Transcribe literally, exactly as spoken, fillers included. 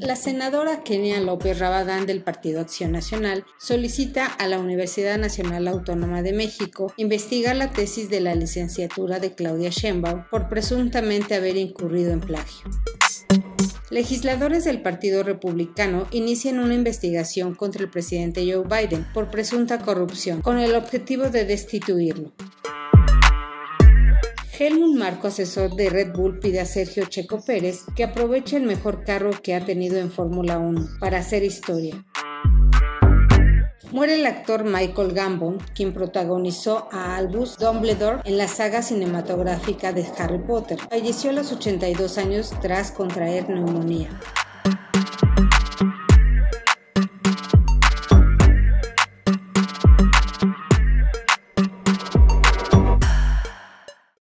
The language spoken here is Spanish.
La senadora Kenia López Rabadán del Partido Acción Nacional solicita a la Universidad Nacional Autónoma de México investigar la tesis de la licenciatura de Claudia Sheinbaum por presuntamente haber incurrido en plagio. Legisladores del Partido Republicano inician una investigación contra el presidente Joe Biden por presunta corrupción, con el objetivo de destituirlo. Helmut Marko, asesor de Red Bull, pide a Sergio Checo Pérez que aproveche el mejor carro que ha tenido en Fórmula uno para hacer historia. Muere el actor Michael Gambon, quien protagonizó a Albus Dumbledore en la saga cinematográfica de Harry Potter. Falleció a los ochenta y dos años tras contraer neumonía.